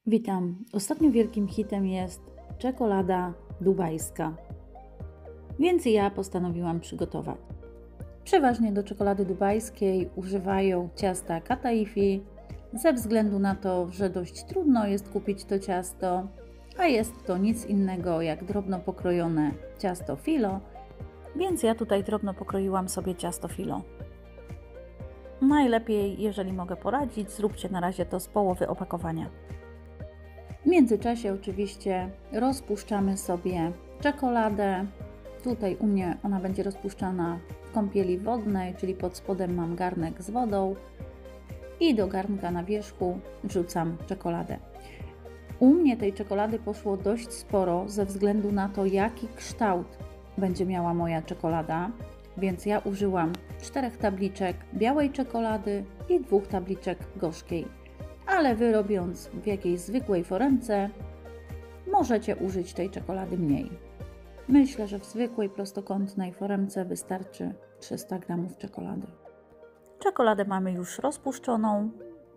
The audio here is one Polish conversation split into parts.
Witam. Ostatnio wielkim hitem jest czekolada dubajska, więc ja postanowiłam przygotować. Przeważnie do czekolady dubajskiej używają ciasta kataifi, ze względu na to, że dość trudno jest kupić to ciasto, a jest to nic innego jak drobno pokrojone ciasto filo, więc ja tutaj drobno pokroiłam sobie ciasto filo. Najlepiej, jeżeli mogę poradzić, zróbcie na razie to z połowy opakowania. W międzyczasie oczywiście rozpuszczamy sobie czekoladę. Tutaj u mnie ona będzie rozpuszczana w kąpieli wodnej, czyli pod spodem mam garnek z wodą i do garnka na wierzchu wrzucam czekoladę. U mnie tej czekolady poszło dość sporo ze względu na to, jaki kształt będzie miała moja czekolada, więc ja użyłam 4 tabliczek białej czekolady i 2 tabliczek gorzkiej. Ale Wy, robiąc w jakiejś zwykłej foremce, możecie użyć tej czekolady mniej. Myślę, że w zwykłej prostokątnej foremce wystarczy 300 g czekolady. Czekoladę mamy już rozpuszczoną.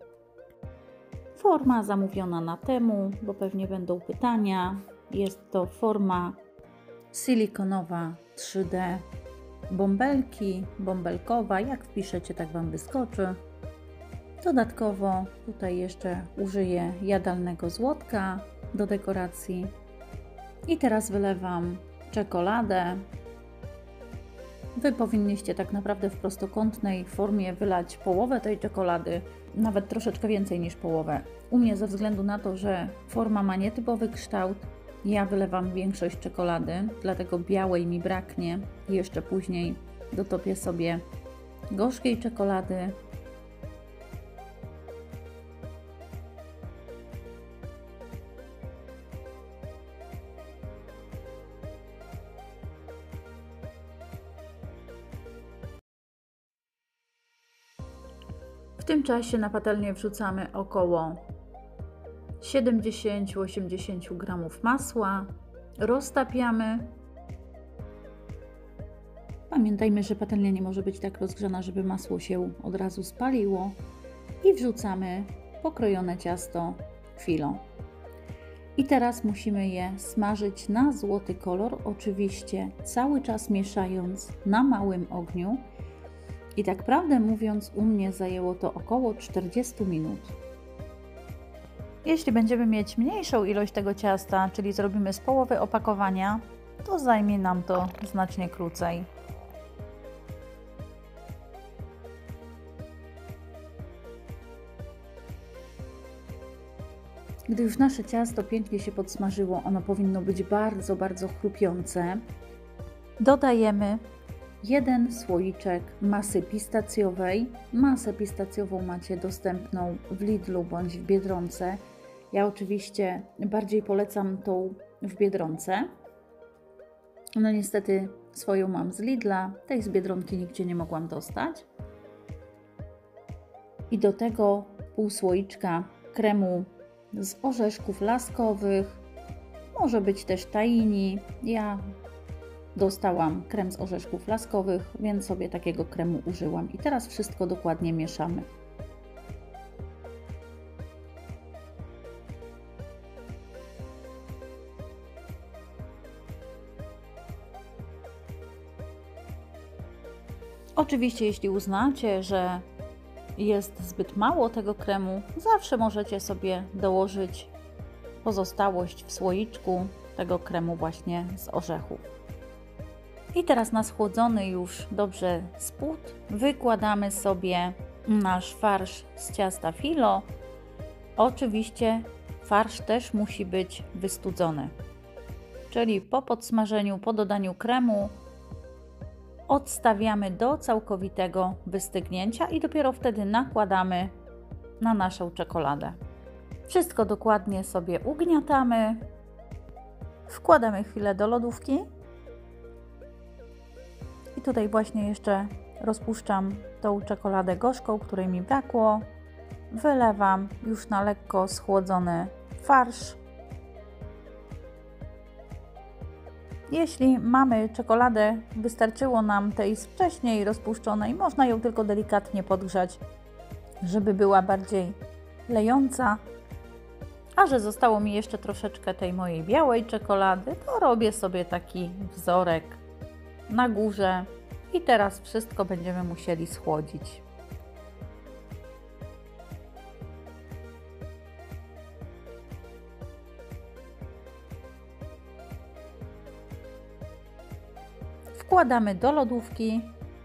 Forma zamówiona na Temu, bo pewnie będą pytania. Jest to forma silikonowa 3D, bąbelkowa. Jak wpiszecie, tak Wam wyskoczy. Dodatkowo tutaj jeszcze użyję jadalnego złotka do dekoracji. I teraz wylewam czekoladę. Wy powinniście tak naprawdę w prostokątnej formie wylać połowę tej czekolady, nawet troszeczkę więcej niż połowę. U mnie ze względu na to, że forma ma nietypowy kształt, ja wylewam większość czekolady, dlatego białej mi braknie. Jeszcze później dotopię sobie gorzkiej czekolady. W tym czasie na patelnię wrzucamy około 70-80 g masła, roztapiamy. Pamiętajmy, że patelnia nie może być tak rozgrzana, żeby masło się od razu spaliło i wrzucamy pokrojone ciasto filo. I teraz musimy je smażyć na złoty kolor, oczywiście cały czas mieszając na małym ogniu. I tak prawdę mówiąc, u mnie zajęło to około 40 minut. Jeśli będziemy mieć mniejszą ilość tego ciasta, czyli zrobimy z połowy opakowania, to zajmie nam to znacznie krócej. Gdy już nasze ciasto pięknie się podsmażyło, ono powinno być bardzo, bardzo chrupiące. Dodajemy 1 słoiczek masy pistacjowej. Masę pistacjową macie dostępną w Lidlu bądź w Biedronce. Ja oczywiście bardziej polecam tą w Biedronce. No niestety swoją mam z Lidla, tej z Biedronki nigdzie nie mogłam dostać. I do tego pół słoiczka kremu z orzeszków laskowych. Może być też tahini. Ja dostałam krem z orzeszków laskowych, więc sobie takiego kremu użyłam. I teraz wszystko dokładnie mieszamy. Oczywiście, jeśli uznacie, że jest zbyt mało tego kremu, zawsze możecie sobie dołożyć pozostałość w słoiczku tego kremu właśnie z orzechów. I teraz na schłodzony już dobrze spód wykładamy sobie nasz farsz z ciasta filo. Oczywiście farsz też musi być wystudzony, czyli po podsmażeniu, po dodaniu kremu odstawiamy do całkowitego wystygnięcia i dopiero wtedy nakładamy na naszą czekoladę. Wszystko dokładnie sobie ugniatamy, wkładamy chwilę do lodówki. I tutaj właśnie jeszcze rozpuszczam tą czekoladę gorzką, której mi brakło. Wylewam już na lekko schłodzony farsz. Jeśli mamy czekoladę, wystarczyło nam tej z wcześniej rozpuszczonej, można ją tylko delikatnie podgrzać, żeby była bardziej lejąca. A że zostało mi jeszcze troszeczkę tej mojej białej czekolady, to robię sobie taki wzorek na górze i teraz wszystko będziemy musieli schłodzić. Wkładamy do lodówki.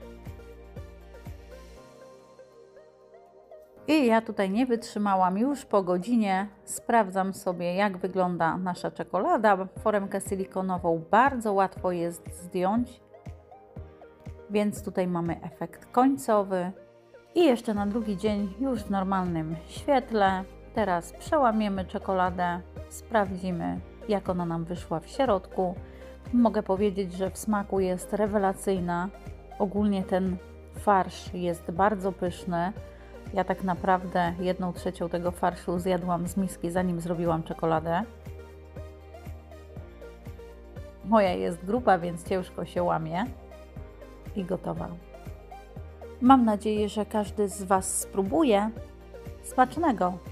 I ja tutaj nie wytrzymałam, już po godzinie sprawdzam sobie, jak wygląda nasza czekolada. Foremkę silikonową bardzo łatwo jest zdjąć, więc tutaj mamy efekt końcowy. I jeszcze na drugi dzień już w normalnym świetle. Teraz przełamiemy czekoladę, sprawdzimy, jak ona nam wyszła w środku. Mogę powiedzieć, że w smaku jest rewelacyjna. Ogólnie ten farsz jest bardzo pyszny. Ja tak naprawdę 1/3 tego farszu zjadłam z miski, zanim zrobiłam czekoladę. Moja jest gruba, więc ciężko się łamie. I gotowa. Mam nadzieję, że każdy z Was spróbuje. Smacznego!